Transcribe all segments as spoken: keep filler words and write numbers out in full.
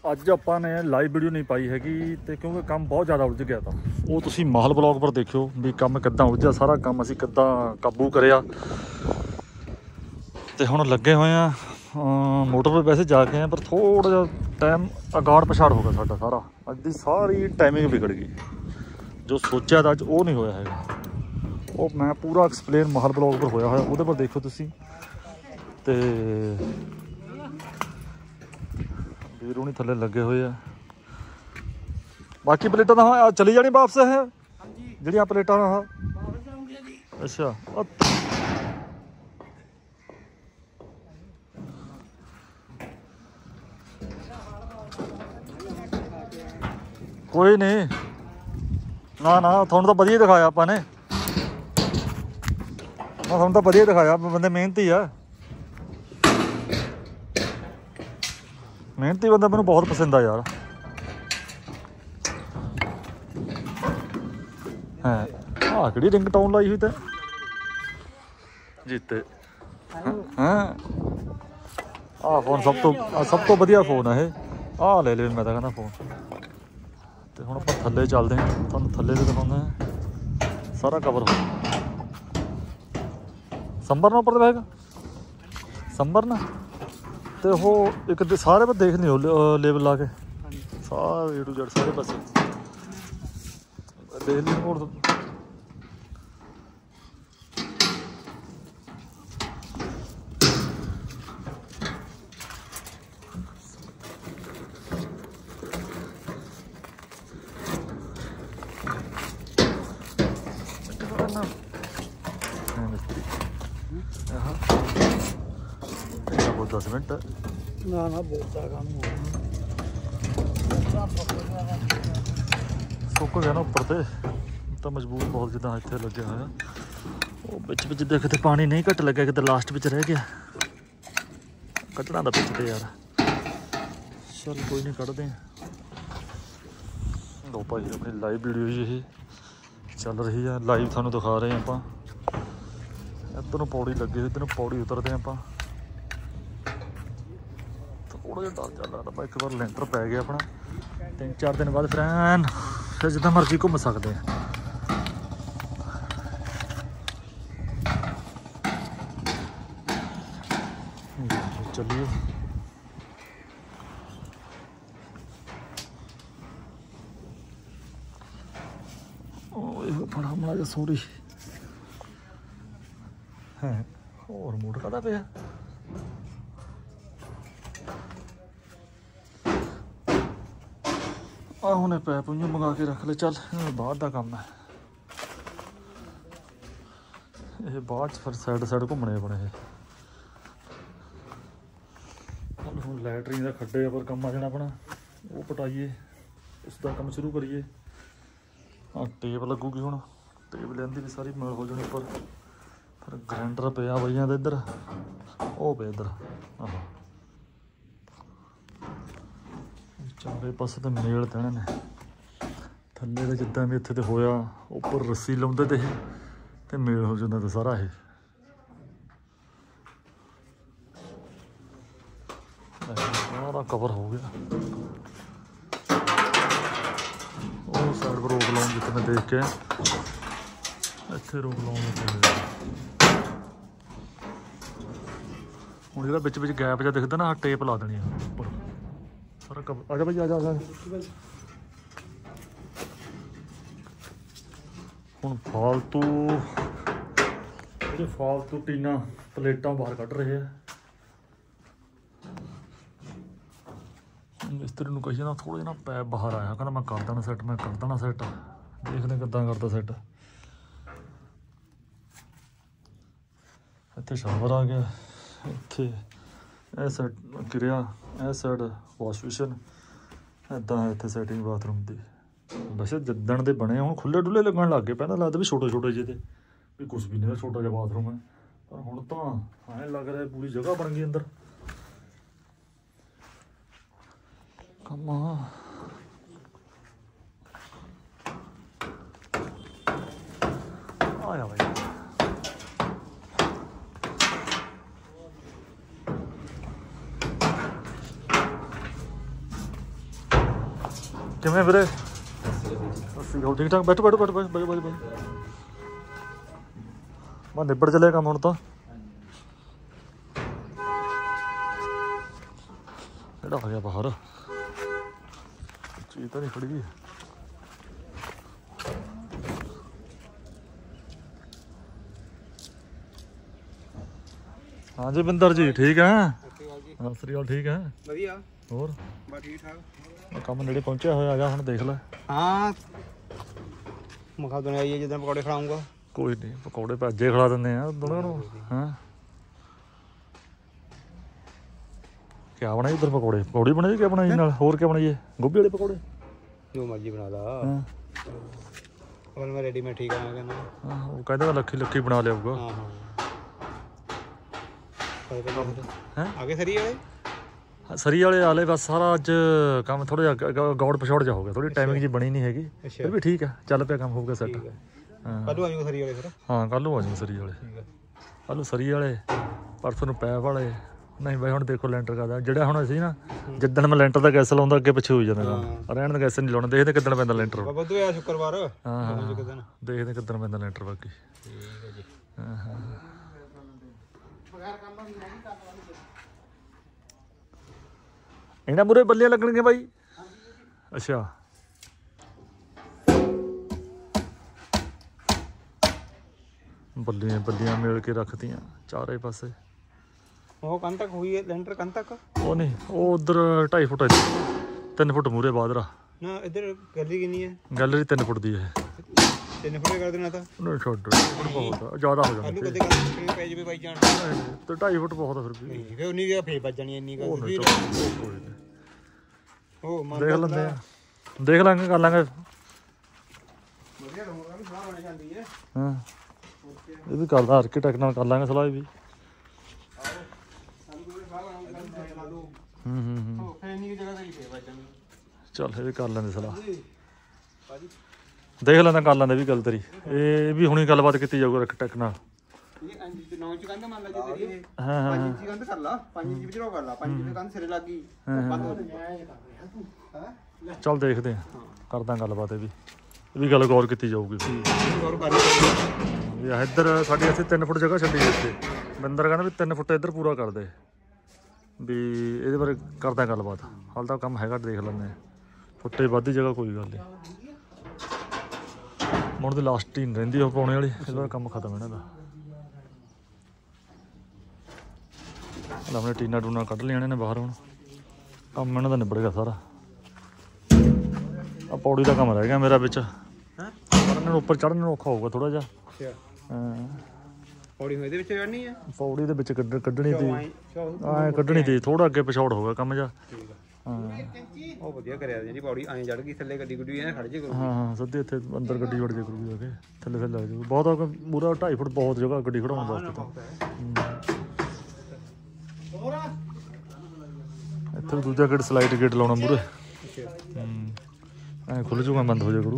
ਅੱਜ ਆਪਾਂ ਨੇ ਲਾਈਵ ਵੀਡੀਓ ਨਹੀਂ ਪਾਈ ਹੈਗੀ ਤੇ ਕਿਉਂਕਿ ਕੰਮ ਬਹੁਤ ਜ਼ਿਆਦਾ ਉਲਝ ਗਿਆ ਤਾਂ ਉਹ ਤੁਸੀਂ ਮਾਹਲ ਬਲੌਗ ਪਰ ਦੇਖਿਓ ਵੀ ਕੰਮ ਕਿੱਦਾਂ ਉਲਝਿਆ, ਸਾਰਾ ਕੰਮ ਅਸੀਂ ਕਿੱਦਾਂ ਕਾਬੂ ਕਰਿਆ। ਤੇ ਹੁਣ ਲੱਗੇ ਹੋਏ ਆ ਮੋਟਰ 'ਤੇ ਵੈਸੇ ਜਾ ਕੇ ਆਏ ਪਰ ਥੋੜ੍ਹਾ ਜਿਹਾ ਟਾਈਮ ਅਗਾੜ ਪਛਾੜ ਹੋ ਗਿਆ ਸਾਡਾ ਸਾਰਾ। ਅੱਜ ਦੀ ਸਾਰੀ ਟਾਈਮਿੰਗ ਵਿਗੜ ਗਈ, ਜੋ ਸੋਚਿਆ ਤਾਂ ਅੱਜ ਉਹ ਨਹੀਂ ਹੋਇਆ ਹੈਗਾ। ਉਹ ਮੈਂ ਪੂਰਾ ਐਕਸਪਲੇਨ ਮਾਹਲ ਬਲੌਗ ਪਰ ਹੋਇਆ ਹੋਇਆ, ਉਹਦੇ ਪਰ ਦੇਖੋ ਤੁਸੀਂ। ਤੇ ਵੀਰ ਹੁਣੀ ਥੱਲੇ ਲੱਗੇ ਹੋਏ ਆ। ਬਾਕੀ ਪਲੇਟਾਂ ਤਾਂ ਚਲੀ ਜਾਣੀ ਵਾਪਸ ਇਹ ਜਿਹੜੀਆਂ ਪਲੇਟਾਂ ਆਹ ਅੱਛਾ ਕੋਈ ਨਹੀਂ, ਨਾ ਨਾ ਤੁਹਾਨੂੰ ਤਾਂ ਵਧੀਆ ਦਿਖਾਇਆ ਆਪਾਂ ਨੇ, ਤੁਹਾਨੂੰ ਤਾਂ ਵਧੀਆ ਦਿਖਾਇਆ। ਬੰਦੇ ਮਿਹਨਤੀ ਆ, ਮਿਹਨਤੀ ਬੰਦਾ ਮੈਨੂੰ ਬਹੁਤ ਪਸੰਦ ਆ ਯਾਰ। ਹੈ ਆਹ ਕਿਹੜੀ ਰਿੰਗ ਟੋਨ ਲਾਈ ਹੋਈ ਤੇ ਜੀਤੇ ਹਾਂ। ਆਹ ਫੋਨ ਸਭ ਤੋਂ ਸਭ ਤੋਂ ਵਧੀਆ ਫੋਨ ਆ ਇਹ, ਆਹ ਲੈ ਲੈ ਮੈਂ ਤਾਂ ਕਹਿੰਦਾ ਫੋਨ। ਤੇ ਹੁਣ ਆਪਾਂ ਥੱਲੇ ਚੱਲਦੇ ਹਾਂ, ਤੁਹਾਨੂੰ ਥੱਲੇ ਤੇ ਦਿਖਾਉਂਦੇ ਹਾਂ ਸਾਰਾ ਕਵਰ ਹੋ ਸੰਭਰ ਨਾ ਉੱਪਰ ਬੈਗ ਸੰਭਰ ਨਾ। ਤੇ ਉਹ ਇੱਕ ਸਾਰੇ ਪਾਸੇ ਦੇਖ ਲਿਓ ਲੇਬਲ ਲਾ ਕੇ ਸਾਰੇ ਏ ਟੂ ਜ਼ੈਡ ਸਾਰੇ ਪਾਸੇ ਦੇਖ ਲਿਓ। ਹੋਰ दस मिनट ना ना बोलता काम सुक गया ना उपर तो तो मजबूत बहुत जिदा इतने लगे हुए वो बिच बिच देखते पानी नहीं घट लगे कि लास्ट बिच रह गया कटना तो बिच ते यार। चल कोई नहीं कटते दो भाई अपनी लाइव वीडियो ही चल रही है, लाइव थानू दिखा रहे हैं आप। इधरों पौड़ी लगी हुई, इधरों पौड़ी उतरते हैं आप। थोड़ा जिहा डर चल रहा एक बार लेंटर पै गया अपना, तीन चार दिन बाद फिर एन फिर जिदा मर्जी घूम सकते हैं। चलिए बड़ा माड़ा जिहा सॉरी है और मूड कहता पे आह हुणे पैप मंगा के रख ले। चल बाहर का काम है ये, बाद फिर साइड साइड घूमने अपने। चल हुण लैटरीन का खड्डे पर काम आ जाना अपना, वो पटाइए उसका काम शुरू करिए। हाँ टेप लगूगी हुण, टेप लेंदी भी सारी मैल हो जानी उपर। फिर ग्राइंडर पिया बइयां दे इधर, वो पे इधर आहो चारे पासे तो मेल देने ने। थल्ले तो जिदा भी इत्थे तो होया उपर रस्सी लाउंदे ते ते मेल हो जाता तो सारा ये सारा कवर हो गया। वो साइड पर रोक लाऊं जितने मैं देख के इत्थे रोक लाऊं। हुण जिहड़ा विच विच गैप जिहा दिखदा ना टेप ला देनी है उपर सारा कवर। आजा भाई आजा आजा हुण फालतू ये फालतू टीना प्लेटां बाहर कढ़ रहे हैं। मिस्त्री नूं कही जाना थोड़ा जिहा ना पैप बाहर आया, कहना मैं कर देना सैट मैं कर देना सैट, देखने किद्दां करदा सैट। इत्थे शावर आ गया, इत्थे ਇਹ ਸਾਈਡ ਕਿਰਿਆ, ਇਹ ਸਾਈਡ ਵਾਸ਼ ਬੇਸਿਨ ਇੱਦਾਂ ਹੈ। ਇੱਥੇ ਸੈਟਿੰਗ ਬਾਥਰੂਮ ਦੀ ਵੈਸੇ ਜਿੱਦਣ ਦੇ ਬਣੇ ਹੁਣ ਖੁੱਲ੍ਹੇ ਡੁੱਲੇ ਲੱਗਣ ਲੱਗ ਗਏ। ਪਹਿਲਾਂ ਲੱਗਦਾ ਵੀ ਛੋਟੇ ਛੋਟੇ ਜਿਹੇ ਤੇ ਵੀ ਕੁਛ ਵੀ ਨਹੀਂ, ਛੋਟਾ ਜਿਹਾ ਬਾਥਰੂਮ ਹੈ, ਪਰ ਹੁਣ ਤਾਂ ਐਂ ਲੱਗ ਰਿਹਾ ਪੂਰੀ ਜਗ੍ਹਾ ਬਣ ਗਈ ਅੰਦਰ। ਕੰਮ ਆਇਆ ਬਾਈ ਕਿਵੇਂ ਵੀਰੇ? ਅਸੀਂ ਹੋ ਠੀਕ ਠਾਕ? ਬੈਠੋ ਬੈਠੋ ਬੈਠੋ ਬੈਠੋ ਬੈਠੋ ਬੈਠੋ। ਮੈਂ ਨਿਬੜ ਚੱਲਿਆ ਕੰਮ ਹੁਣ ਤਾਂ। ਕਿਹੜਾ ਆ ਗਿਆ ਬਾਹਰ? ਚੀਜ਼ ਤਾਂ ਨਹੀਂ ਖੜੀ ਗਈ। हाँ जी बिंदर जी ठीक है? हाँ सत श्री अकाल ठीक है? ਵਧੀਆ ਹੋਰ ਬਸ ਠੀਕ ਠਾਕ। ਕੰਮ ਨੇੜੇ ਪਹੁੰਚਿਆ ਹੋਇਆ, ਆ ਜਾ ਹੁਣ ਦੇਖ ਲੈ। ਹਾਂ ਮਖਾ ਦੁਨੀਆ ਆਈ ਜਦੋਂ ਪਕੌੜੇ ਖਿਲਾਉਂਗਾ। ਕੋਈ ਨਹੀਂ ਪਕੌੜੇ ਭਾਜੇ ਖਿਲਾ ਦਿੰਦੇ ਆ ਦੋਨਾਂ ਨੂੰ। ਹਾਂ ਕਿਆ ਬਣਾਈ ਉਧਰ? ਪਕੌੜੇ ਪਕੌੜੇ ਬਣਾਈ ਕਿਆ ਬਣਾਈ ਨਾਲ? ਹੋਰ ਕਿਆ ਬਣਾਈਏ? ਗੋਭੀ ਵਾਲੇ ਪਕੌੜੇ ਜੋ ਮਰਜ਼ੀ ਬਣਾ ਲਾ। ਹਾਂ ਪਰ ਮੈਂ ਰੈਡੀਮੇਡ ਠੀਕ ਕਰਾਂਗਾ ਨਾ। ਹਾਂ ਉਹ ਕਹਿੰਦਾ ਲੱਖੀ ਲੱਖੀ ਬਣਾ ਲਿਆਊਗਾ। ਹਾਂ ਹਾਂ ਹੈਂ ਆਗੇ ਸਰੀ ਵਾਲੇ ਸਰੀ ਵਾਲੇ ਆਲੇ ਬਸ ਸਾਰਾ ਅੱਜ ਕੰਮ ਥੋੜਾ ਜਿਹਾ ਗੌੜ ਪਛੋੜ ਜਾ ਹੋ ਗਿਆ, ਥੋੜੀ ਟਾਈਮਿੰਗ ਜੀ ਬਣੀ ਨਹੀਂ ਹੈਗੀ। ਫਿਰ ਵੀ ਠੀਕ ਆ, ਚੱਲ ਪਿਆ ਕੰਮ, ਹੋ ਗਿਆ ਸੈੱਟ। ਹਾਂ ਕੱਲੂ ਆਜੂਗਾ ਸਰੀ ਵਾਲੇ ਫਿਰ। ਹਾਂ ਕੱਲ੍ਹ ਨੂੰ ਆ ਜਾਊ ਸਰੀ ਵਾਲੇ। ਠੀਕ ਹੈ ਕੱਲ੍ਹ ਨੂੰ ਸਰੀ ਵਾਲੇ, ਪਰਸੋਂ ਨੂੰ ਪੈਪ ਵਾਲੇ। ਨਹੀਂ ਬਾਈ ਹੁਣ ਦੇਖੋ ਲੈਂਟਰ ਕਰਦਾ ਜਿਹੜਾ ਹੁਣ ਅਸੀਂ ਨਾ ਜਿੱਦਣ ਮੈਂ ਲੈਂਟਰ ਦਾ ਗੈਸ ਲਾਉਂਦਾ ਅੱਗੇ ਪਿੱਛੇ ਹੋਈ ਜਾਂਦਾ ਕੰਮ। ਰਹਿਣ ਦਾ ਗੈਸ ਨਹੀਂ ਲਾਉਣਾ, ਦੇਖਦੇ ਕਿੱਦਣ ਪੈਂਦਾ ਲੈਂਟਰ। ਬੱਦੂ ਆ ਸ਼ੁੱਕਰਵਾਰ। ਹਾਂ ਹਾਂ ਦੇਖਦੇ ਕਿੱਦਣ ਪੈਂਦਾ ਲੈਂਟਰ ਬਾਕੀ। ਠੀਕ ਹੈ ਜੀ। ਹਾਂ ਹਾਂ ਇਹਨਾਂ ਮੂਰੇ ਬੱਲੀਆਂ ਲੱਗਣਗੀਆਂ ਬਾਈ? ਅੱਛਾ ਬੱਲੀਆਂ ਬੱਲੀਆਂ ਮਿਲ ਕੇ ਰੱਖਤੀਆਂ ਚਾਰੇ ਪਾਸੇ। ਉਹ ਕੰਨ ਤੱਕ ਹੋਈ ਹੈ ਲੈਂਟਰ? ਕੰਨ ਤੱਕ ਉਹ ਨਹੀਂ, ਉਹ ਉਧਰ ਢਾਈ ਫੁੱਟ ਤਿੰਨ ਫੁੱਟ ਮੂਰੇ ਬਾਦਰਾ ਨਾ। ਇੱਧਰ ਗੈਲਰੀ ਕਿੰਨੀ ਹੈ? ਗੈਲਰੀ ਤਿੰਨ ਫੁੱਟ ਦੀ ਹੈ। ਤਿੰਨ ਫੁੱਟ ਕਰ ਦੇਣਾ ਤਾਂ ਉਹਨੂੰ ਛੱਡ ਬਹੁਤ ਜ਼ਿਆਦਾ ਹੋ ਕੱਲੂ ਜਾਂਦਾ। ਕਦੇ ਕੱਲ ਪੈ ਜਾਵੇ ਬਾਈ ਜਾਣ ਤੇ ਢਾਈ ਫੁੱਟ ਬਹੁਤ ਆ ਫਿਰ ਵੀ। ਨਹੀਂ ਫਿਰ ਉਨੀ ਵੀ ਫੇਰ ਵੱਜ ਜਾਣੀ ਇੰਨੀ ਗੱਲ। ਉਹ ਨਹੀਂ ਕੋਈ ਨਹੀਂ, ਉਹ ਦੇਖ ਲੈਂਦੇ ਆ, ਦੇਖ ਲਾਂਗੇ ਕਰ ਲਾਂਗੇ। ਵਧੀਆ ਰਹੂਗਾ ਵੀ ਸਲਾਹ ਬਣ ਜਾਂਦੀ ਹੈ। ਹਾਂ ਇਹ ਵੀ ਕਰਦਾ ਆਰਕੀਟੈਕਟ ਨਾਲ ਕਰ ਲਾਂਗੇ ਸਲਾਹ ਵੀ। ਹੂੰ ਹੂੰ ਹੂੰ ਚੱਲ ਇਹ ਵੀ ਕਰ ਲੈਂਦੇ ਸਲਾਹ, ਦੇਖ ਲੈਂਦਾ ਕਰ ਲੈਂਦੇ ਵੀ ਗੱਲ ਤੇਰੀ। ਇਹ ਵੀ ਹੁਣੀ ਗੱਲਬਾਤ ਕੀਤੀ ਜਾਊਗਾ ਆਰਕੀਟੈਕਟ ਨਾਲ। ਨੌ ਚ ਕੰਧ ਮੰਨ ਲਾ ਜੇ ਤੇਰੀ ਇਹ ਹਾਂ ਹਾਂ ਪੰਜ ਇੰਚੀ ਕੰਧ ਕਰ ਲਾ, ਪੰਜ ਇੰਚੀ ਵਿੱਚ ਰੋ ਕਰ ਲਾ, ਪੰਜ ਇੰਚੀ ਕੰਧ ਸਿਰੇ ਲੱਗ ਗਈ ਬੰਦ ਹੋ ਜਾਊਗਾ। ਚੱਲ ਦੇਖਦੇ ਆ, ਕਰਦਾ ਗੱਲਬਾਤ। ਇਹ ਵੀ ਇਹ ਵੀ ਗੱਲ ਗੌਰ ਕੀਤੀ ਜਾਊਗੀ ਗੌਰ ਕਰ ਵੀ ਇੱਧਰ ਸਾਡੇ ਇੱਥੇ ਤਿੰਨ ਫੁੱਟ ਜਗ੍ਹਾ ਛੱਡੀ ਇੱਥੇ। ਬਿੰਦਰ ਕਹਿੰਦਾ ਵੀ ਤਿੰਨ ਫੁੱਟ ਇੱਧਰ ਪੂਰਾ ਕਰ ਦੇ, ਵੀ ਇਹਦੇ ਬਾਰੇ ਕਰਦਾ ਗੱਲਬਾਤ। ਹਾਲ ਤਾਂ ਕੰਮ ਹੈਗਾ, ਦੇਖ ਲੈਂਦੇ ਆ। ਫੁੱਟੇ ਵੱਧ ਦੀ ਜਗ੍ਹਾ ਕੋਈ ਗੱਲ ਨਹੀਂ, ਮੁੜ ਦੀ ਲਾਸਟ ਹੀ ਨਹੀਂ ਰਹਿੰਦੀ ਉਹ ਪਾਉਣੇ ਵਾਲੀ। ਇਹਦਾ ਕੰਮ ਖਤਮ ਇਹਨਾਂ ਦਾ। ਆਪਣੇ ਟੀਨਾ ਟੂਨਾ ਕੱਢ ਲਿਆਣੇ ਨੇ ਬਾਹਰ, ਹੁਣ ਕੰਮ ਇਹਨਾਂ ਦਾ ਨਿਬੜ ਗਿਆ ਸਾਰਾ। ਆ ਪੌੜੀ ਦਾ ਕੰਮ ਰਹਿ ਗਿਆ ਮੇਰਾ ਵਿੱਚ। ਚੜ੍ਹਨ ਨੂੰ ਉੱਪਰ ਚੜ੍ਹਨ ਨੂੰ ਔਖਾ ਹੋਊਗਾ ਥੋੜਾ ਜਿਹਾ। ਹਾਂ ਪੌੜੀ ਇਹਦੇ ਵਿੱਚ ਚੜ੍ਹਨੀ ਹੈ? ਪੌੜੀ ਦੇ ਵਿੱਚ ਕੱਢ ਕੱਢਣੀ ਤੀ, ਐਂ ਕੱਢਣੀ ਤੀ। ਥੋੜਾ ਅੱਗੇ ਪਿਛਾੜ ਹੋ ਗਿਆ ਕੰਮ ਜਿਹਾ। ਹਾਂ ਉਹ ਵਧੀਆ ਕਰਿਆ ਜਿਹੜੀ ਪੌੜੀ ਐਂ ਚੜ੍ਹ ਗਈ ਥੱਲੇ ਗੱਡੀ ਗੁੱਡੀ ਐਂ ਖੜ ਜੇ ਕਰੂਗੀ। ਹਾਂ ਹਾਂ ਸਿੱਧੇ ਇੱਥੇ ਅੰਦਰ ਗੱਡੀ ਵੜ ਜੇ ਕਰੂਗੀ ਆ ਕੇ, ਥੱਲੇ ਥੱਲੇ ਲੱਗ ਜਾਊਗੀ। ਬਹੁਤ ਪੂਰਾ ਢਾਈ ਫੁੱਟ ਬਹੁਤ ਜਗ੍ਹਾ ਗੱਡੀ ਖੜਾਉਣ ਵਾਸਤੇ ਤਾਂ। ਇੱਥੇ ਦੂਜਾ ਗੇਟ ਸਲਾਈਡ ਗੇਟ ਲਾਉਣਾ ਮੂਹਰੇ। ਹੂੰ ਐਂ ਖੁੱਲ੍ਹ ਜੂਗਾ, ਬੰਦ ਹੋ ਜਾ ਕਰੂ।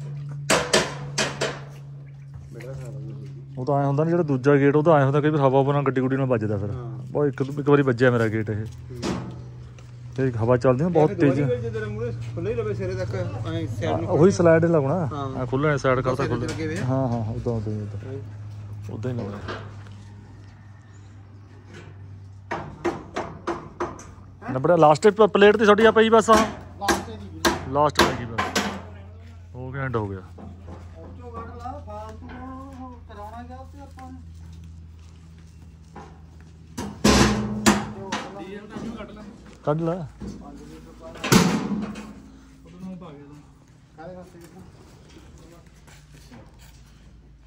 ਉਹ ਤਾਂ ਐਂ ਹੁੰਦਾ ਨਾ ਜਿਹੜਾ ਦੂਜਾ ਗੇਟ, ਉਹ ਤਾਂ ਐਂ ਹੁੰਦਾ ਕਈ ਵਾਰ ਹਵਾ ਨਾਲ ਗੱਡੀ ਗੁੱਡੀ ਨਾਲ ਵੱਜਦਾ। ਫਿਰ ਬਹੁਤ ਇੱਕ ਇੱਕ ਵਾਰੀ ਵੱਜਿਆ ਮੇਰਾ ਗੇਟ ਇਹ, ਤੇ ਹਵਾ ਚੱਲਦੀ ਨਾ ਬਹੁਤ ਤੇਜ਼। ਉਹੀ ਸਲਾਈਡ ਲਾਉਣਾ, ਖੁੱਲ੍ਹਾ ਸਾਈਡ ਕਰਤਾ ਖੁੱਲ੍ਹਾ। ਹਾਂ ਹਾਂ ਉੱਦਾਂ ਉੱਦਾਂ ਹੀ ਉੱਦਾਂ ਉੱਦਾਂ ਹੀ ਲਾਉਣਾ। ਨੰਬਰ ਲਾਸਟ ਪਲੇਟ ਤੇ ਤੁਹਾਡੀ ਆ ਪਈ ਬਸ। ਆਹ ਲਾਸਟ ਪੈ ਗਈ ਬਸ, ਹੋ ਗਿਆ ਐਂਡ ਹੋ ਗਿਆ। ਕੱਢ ਲੈ।